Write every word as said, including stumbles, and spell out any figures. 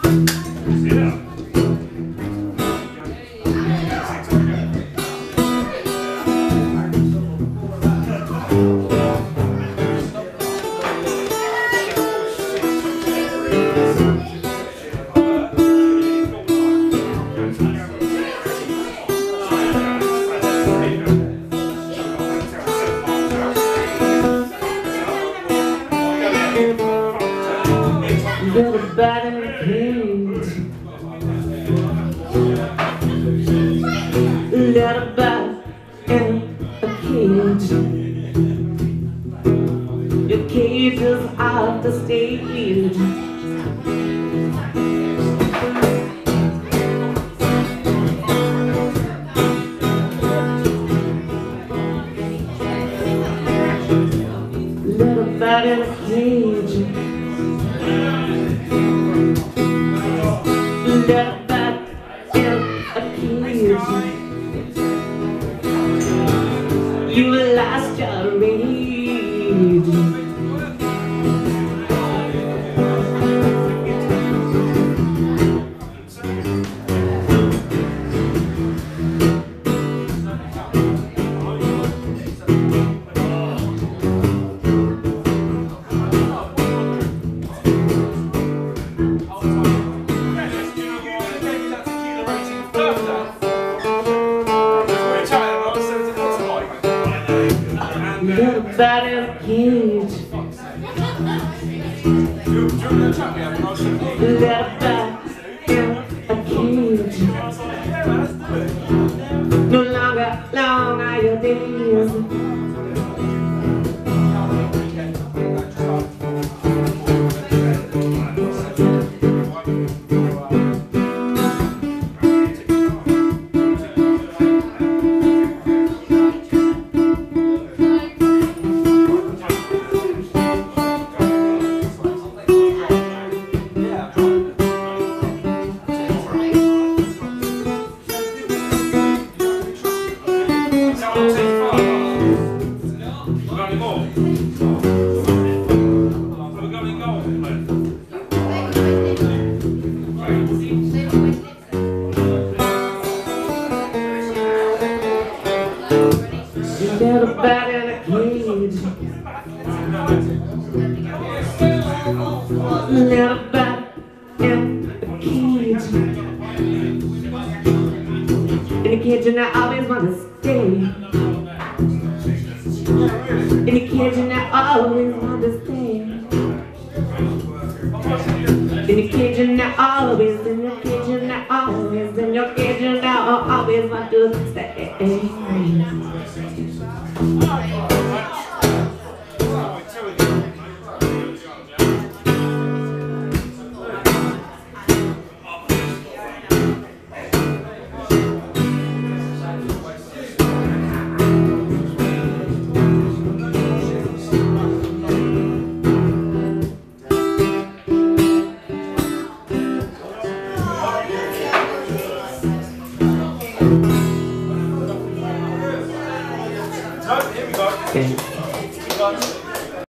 Little bat in a cage, little bat in a cage. Your cage is off the stage. Little bat in a cage. Little bat in a cage. You lost your rage. Little bat in a cage. Little bat in a cage. No longer long are your days. Little bat in a cage. Little bat in a cage. In a cage and I always want to stay. In a cage and I always want to stay. In a cage and I always, in your cage and I always, in your cage and I always want to stay. Okay.